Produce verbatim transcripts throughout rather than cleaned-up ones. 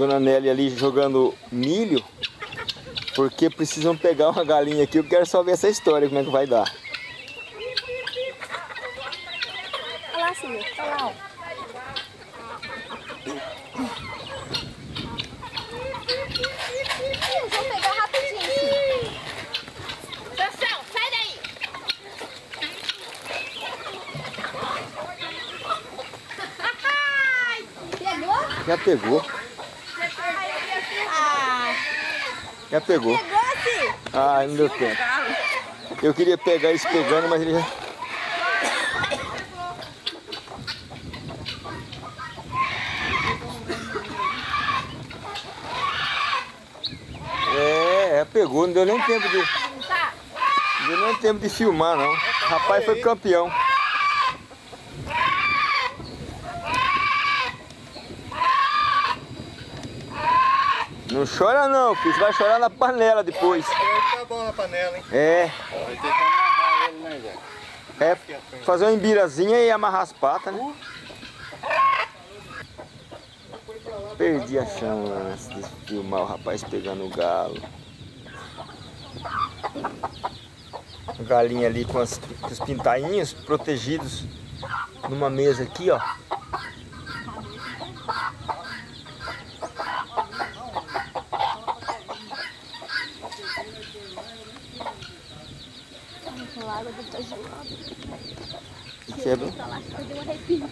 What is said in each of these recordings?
Dona Nelly ali jogando milho, porque precisam pegar uma galinha aqui. Eu quero só ver essa história, como é que vai dar. Olha lá, Silvia. Olha lá, ó. Vou pegar rapidinho. Sansão, sai daí! Pegou? Já pegou. Ah, Já pegou. pegou, filho. Ah, não deu tempo. Eu queria pegar isso pegando, mas ele já... É, é, pegou, não deu nem tempo de... Não deu nem tempo de filmar, não. O rapaz foi campeão. Não chora não, filho. Você vai chorar na panela depois. Tá bom na panela, hein? É. Vai ter que amarrar ele, né, Zé? É, fazer uma embirazinha e amarrar as patas, né? Perdi a chance de filmar o rapaz pegando o galo. A galinha ali com, as, com os pintainhos protegidos numa mesa aqui, ó. A água deve estar gelada. Quebra. Deu um arrepio.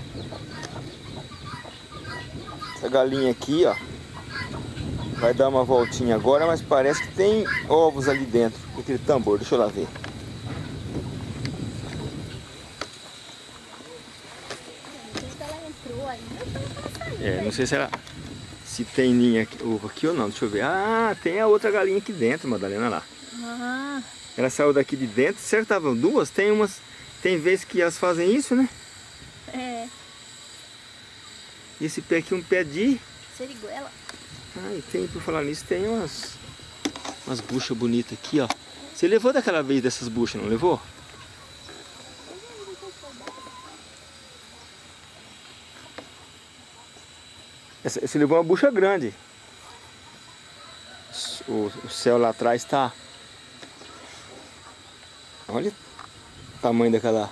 Essa galinha aqui, ó, vai dar uma voltinha agora, mas parece que tem ovos ali dentro, aquele tambor. Deixa eu lá ver. Não sei se ela entrou ainda. É, não sei se ela... Se tem ninho aqui, ovo aqui ou não, deixa eu ver. Ah, tem a outra galinha aqui dentro, Madalena, lá. Ah, Ela saiu daqui de dentro, certo? Estavam duas, tem umas... Tem vezes que elas fazem isso, né? é. Esse pé aqui é um pé de... Seriguela. Ah, e tem, por falar nisso, tem umas... Umas buchas bonitas aqui, ó. Você levou daquela vez dessas buchas, não levou? Essa, você levou uma bucha grande. O, o céu lá atrás tá... Olha o tamanho daquela...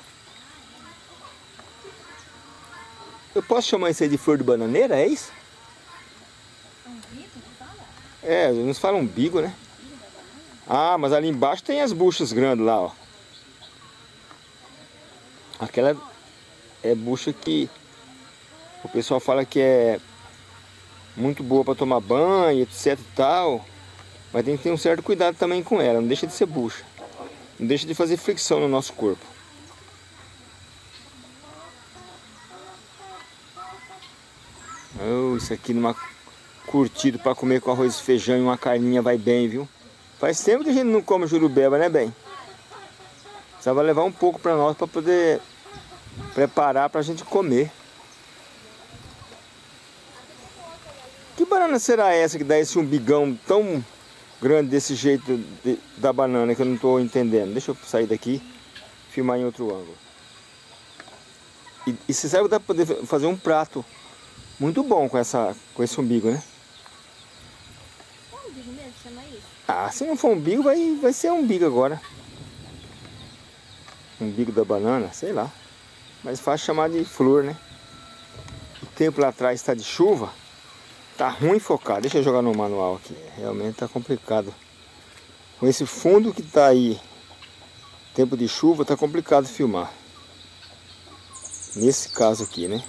Eu posso chamar isso aí de flor de bananeira, é isso? É, uns falam umbigo, né? Ah, mas ali embaixo tem as buchas grandes lá, ó. Aquela é bucha que o pessoal fala que é muito boa para tomar banho, etc e tal. Mas tem que ter um certo cuidado também com ela, não deixa de ser bucha. Não deixa de fazer fricção no nosso corpo. Oh, isso aqui numa curtido para comer com arroz e feijão e uma carninha vai bem, viu? Faz tempo que a gente não come jurubeba, né, bem? Precisava levar um pouco para nós para poder preparar para a gente comer. Que banana será essa que dá esse umbigão tão grande desse jeito de, da banana que eu não estou entendendo? Deixa eu sair daqui e filmar em outro ângulo. E, e você sabe que dá para poder fazer um prato muito bom com, essa, com esse umbigo, né? É um umbigo mesmo, chama isso? Ah, se não for umbigo, vai, vai ser umbigo agora. Umbigo da banana, sei lá. Mas fácil chamar de flor, né? O tempo lá atrás está de chuva. Tá ruim focar. Deixa eu jogar no manual aqui. Realmente tá complicado. Com esse fundo que tá aí, tempo de chuva, tá complicado filmar. Nesse caso aqui, né?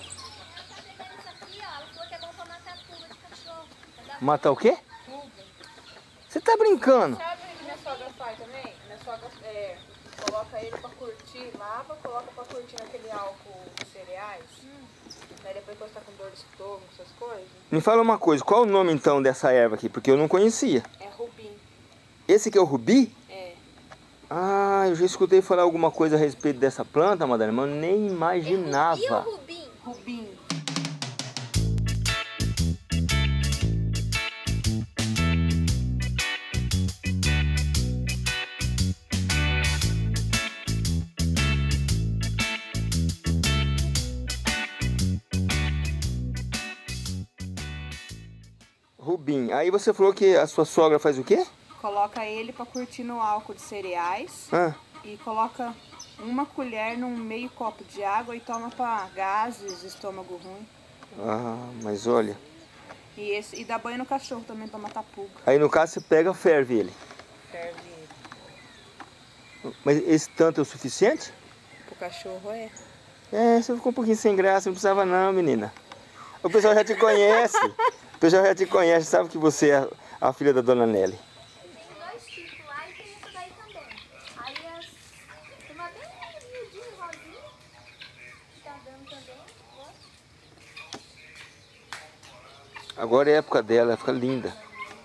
Matar o quê? Você tá brincando? Sabe o que minha sogra faz também? Minha sogra é, coloca ele pra curtir, lava, coloca pra curtir naquele álcool de cereais. Hum. Aí depois quando tá com dor de estômago, essas coisas. Me fala uma coisa, qual o nome então dessa erva aqui? Porque eu não conhecia. É rubim. Esse aqui é o rubi? É. Ah, eu já escutei falar alguma coisa a respeito dessa planta, Madalena, mas eu nem imaginava. É rubi ou rubim? Rubim. Rubim. Aí você falou que a sua sogra faz o quê? Coloca ele pra curtir no álcool de cereais. Ah. E coloca uma colher num meio copo de água e toma pra gases, estômago ruim. Ah, mas olha. E, esse, e dá banho no cachorro também pra matar pulga. Aí no caso você pega, ferve ele. Ferve ele. Mas esse tanto é o suficiente? Pro cachorro é. É, você ficou um pouquinho sem graça, não precisava não, menina. O pessoal já te conhece. O pessoal já te conhece, sabe que você é a filha da dona Nelly. Tem dois tipos lá e tem essa daí também. Aí as... tem uma bem miudinha, rosinha. Que tá dando também. Ó. Agora é a época dela, ela fica linda.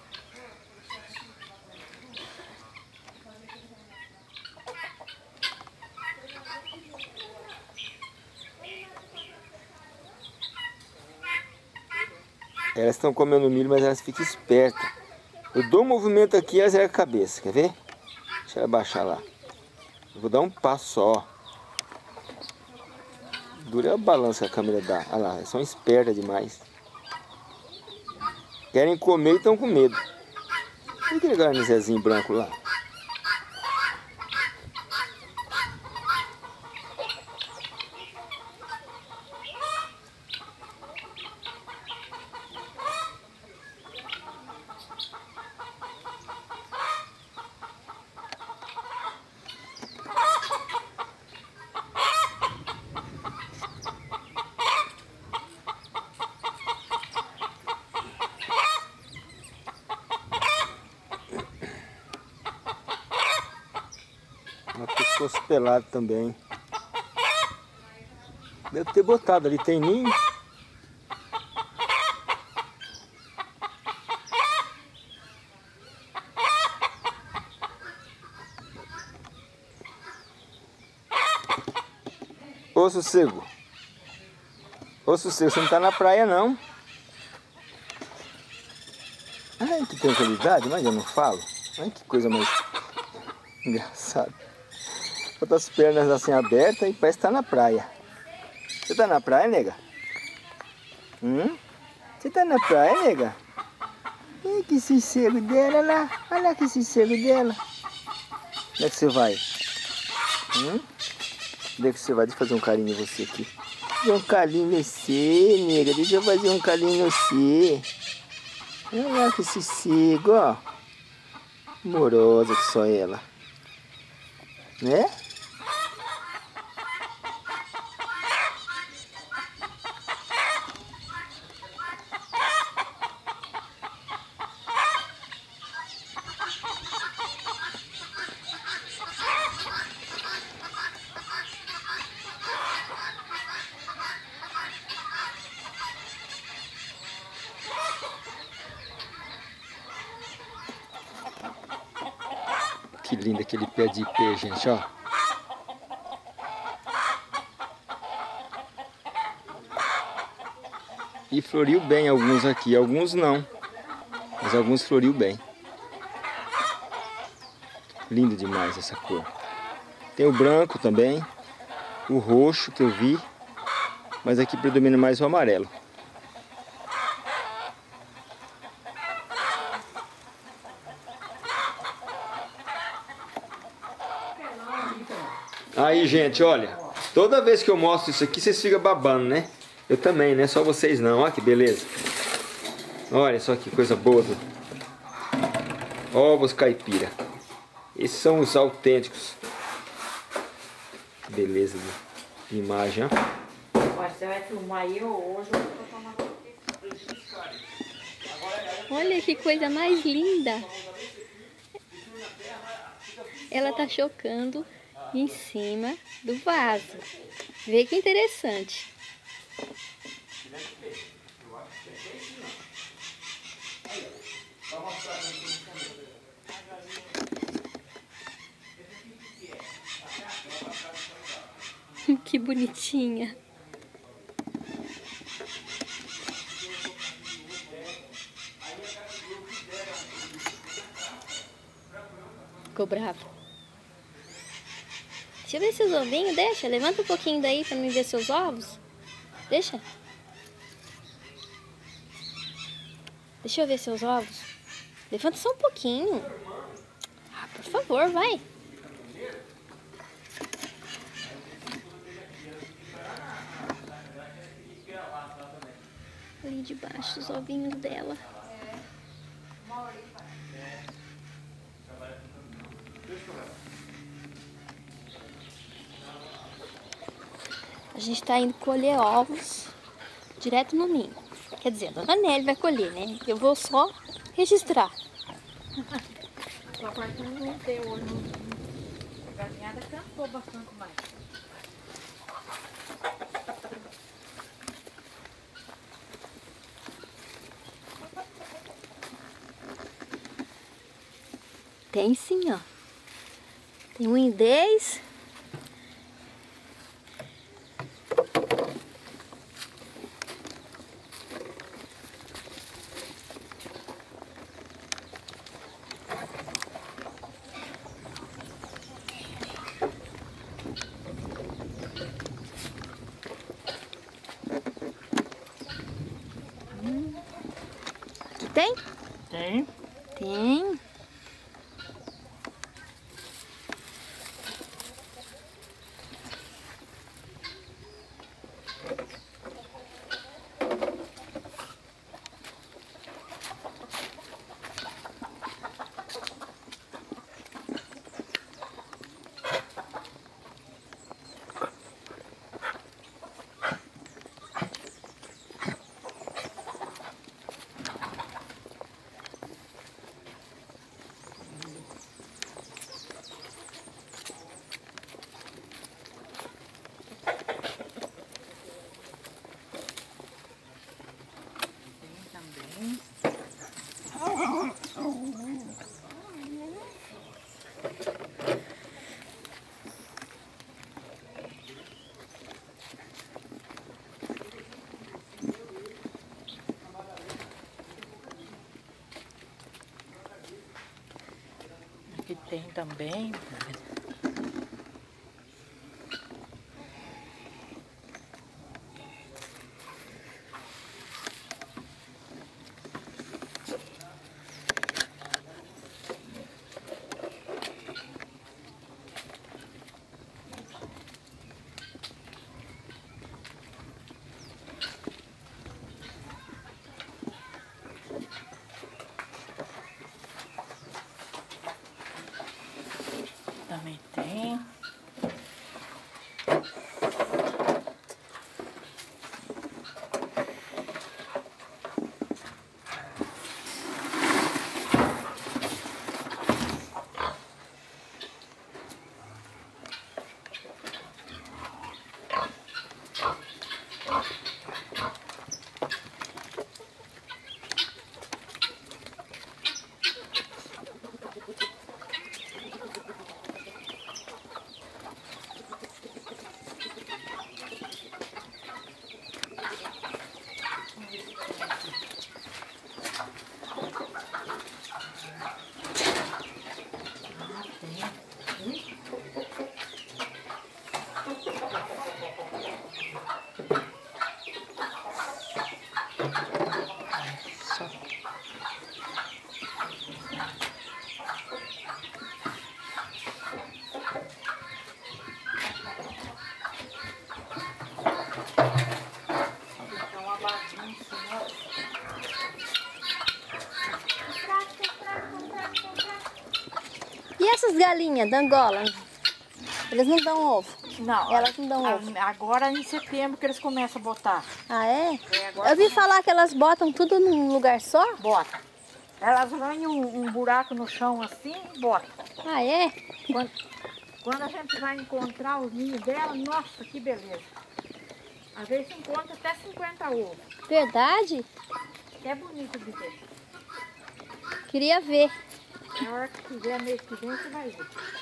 Elas estão comendo milho, mas elas ficam espertas. Eu dou um movimento aqui e elas erguem a cabeça, quer ver? Deixa ela baixar lá. Eu vou dar um passo só. Dura o balanço que a câmera dá. Olha lá, elas são espertas demais. Querem comer e estão com medo. E aquele garnizezinho branco lá? Uma pescoço pelado também. Deve ter botado ali, tem ninho. Ô sossego. Ô sossego, você não tá na praia não. Ai, que tranquilidade, mas eu não falo. Ai, que coisa mais engraçada. Bota as pernas assim abertas e parece que tá na praia. Você tá na praia, nega? Hum? Você tá na praia, nega? Ai, que sossego dela lá. Olha lá que sossego dela. Onde é que você vai? Hum? Onde é que você vai? Deixa eu fazer um carinho em você aqui. Fazer um carinho em você, nega. Deixa eu fazer um carinho em você. Olha lá que sossego, ó. Amorosa que só ela. Né? Que lindo aquele pé de ipê, gente, ó. E floriu bem alguns aqui, alguns não. Mas alguns floriu bem. Lindo demais essa cor. Tem o branco também. O roxo que eu vi. Mas aqui predomina mais o amarelo. Aí, gente, olha, toda vez que eu mostro isso aqui, vocês ficam babando, né? Eu também, né? Só vocês não, olha que beleza. Olha só que coisa boa. Do... Ovos caipira. Esses são os autênticos. Beleza de, de imagem, ó. Você vai filmar eu hoje, eu vou tomar. Olha que coisa mais linda. Ela tá chocando em cima do vaso. Vê que interessante. Que bonitinha. Ficou bravo. Deixa eu ver seus ovinhos, deixa. Levanta um pouquinho daí pra mim ver seus ovos. Deixa. Deixa eu ver seus ovos. Levanta só um pouquinho. Ah, por favor, vai. Ali debaixo os ovinhos dela. A gente tá indo colher ovos direto no ninho. Quer dizer, a Dona Nelly vai colher, né? Eu vou só registrar. Só parte não ter hoje. A galinhada cansou bastante mais. Tem sim, ó. Tem um em dez. Hum. Aqui tem? Tem. Tem. Aqui tem também. Também tem. E essas galinhas da Angola? Eles não dão ovo? Não. Elas não dão a- ovo? Agora em setembro que eles começam a botar. Ah, é? É, agora Eu vi falar que elas botam tudo num lugar só? Bota. Elas ganham um, um buraco no chão assim e botam. Ah, é? Quando, quando a gente vai encontrar os ninhos dela, nossa, que beleza. Às vezes encontra até cinquenta ovos. Verdade? É bonito de ver. Queria ver. Na hora que quiser, mês que vem, você vai ver.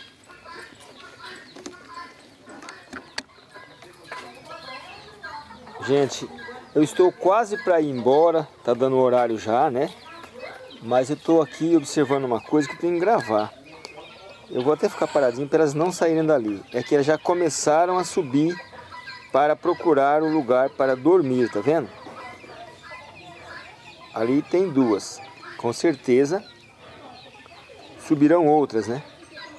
Gente, eu estou quase para ir embora, tá dando horário já, né? Mas eu estou aqui observando uma coisa que eu tenho que gravar. Eu vou até ficar paradinho para elas não saírem dali. É que elas já começaram a subir para procurar um lugar para dormir, tá vendo? Ali tem duas. Com certeza subirão outras, né?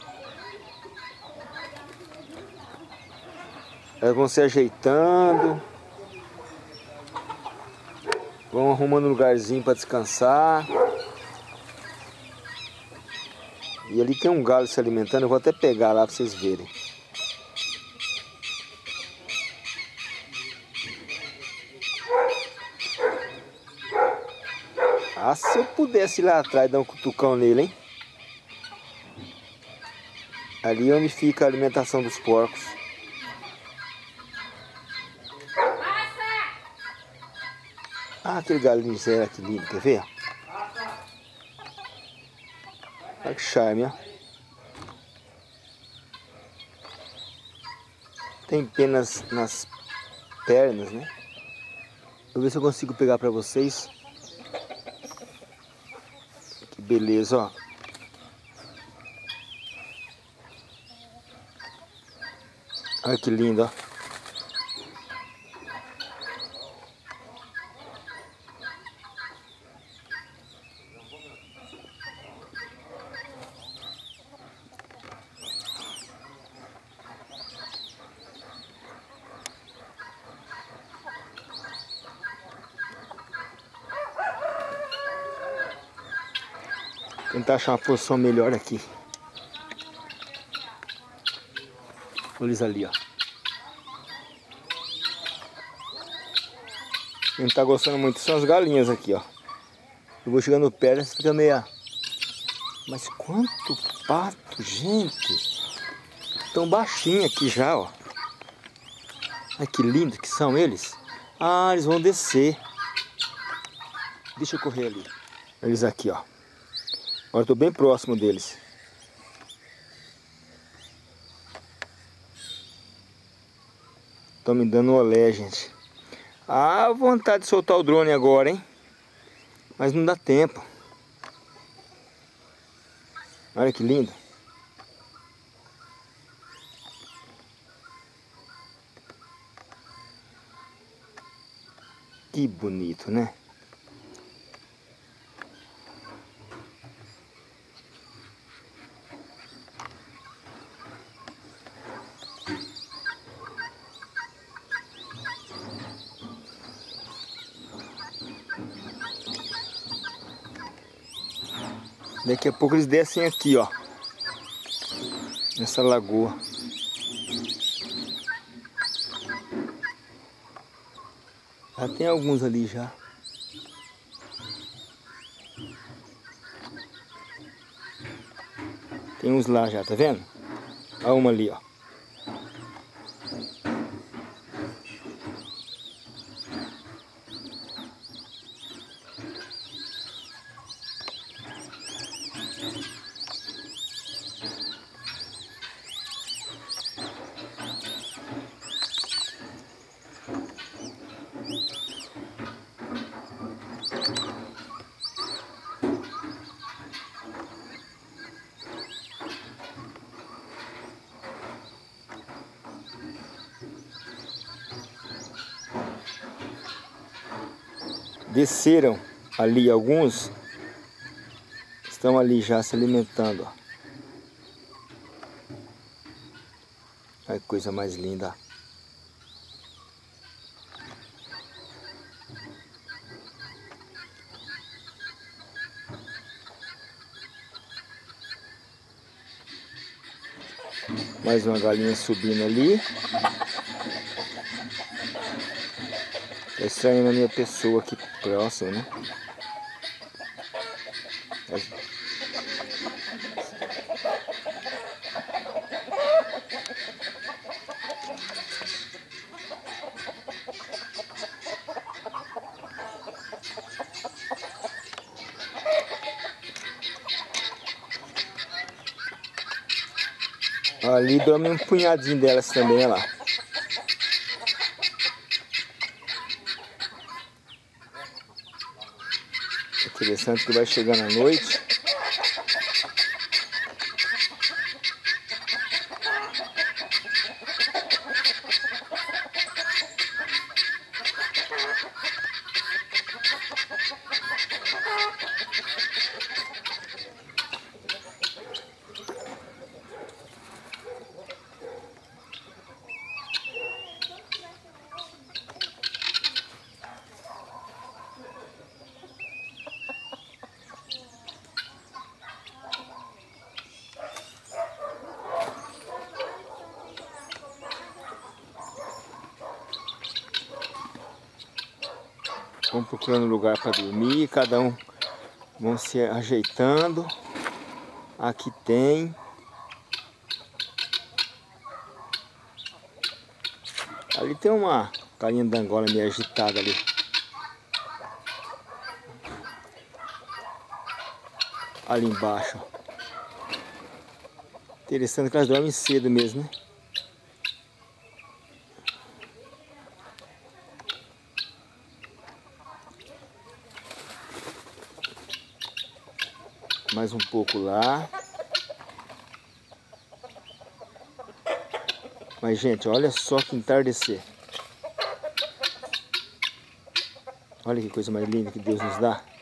Elas vão se ajeitando, vão arrumando um lugarzinho para descansar. E ali tem um galo se alimentando, eu vou até pegar lá para vocês verem. Ah, se eu pudesse ir lá atrás dar um cutucão nele, hein? Ali é onde fica a alimentação dos porcos. Ah, aquele galinho zero que lindo, quer ver? Olha que charme, ó. Tem penas nas pernas, né? Vou ver se eu consigo pegar pra vocês. Que beleza, ó. Olha que lindo, ó. Tentar achar uma posição melhor aqui. Olha eles ali, ó. Quem não tá gostando muito são as galinhas aqui, ó. Eu vou chegando perto, você fica meio... Mas quanto pato, gente! Tão baixinho aqui já, ó. Olha que lindo que são eles. Ah, eles vão descer. Deixa eu correr ali. Eles aqui, ó. Agora eu tô bem próximo deles. Estão me dando olé, gente. Ah, vontade de soltar o drone agora, hein? Mas não dá tempo. Olha que lindo. Que bonito, né? Daqui a pouco eles descem aqui, ó. Nessa lagoa. Já tem alguns ali já. Tem uns lá já, tá vendo? Olha uma ali, ó. Desceram ali alguns, estão ali já se alimentando, ó. Olha que coisa mais linda. Mais uma galinha subindo ali. Tá estranhando a minha pessoa aqui próximo, né? Ali dorme um punhadinho delas também, olha lá. Interessante que vai chegando à noite. vão procurando lugar para dormir, cada um vão se ajeitando. Aqui tem. Ali tem uma galinha da Angola meio agitada ali. Ali embaixo. Interessante que elas dormem cedo mesmo, né? Mais um pouco lá. Mas, gente, olha só que entardecer. Olha que coisa mais linda que Deus nos dá.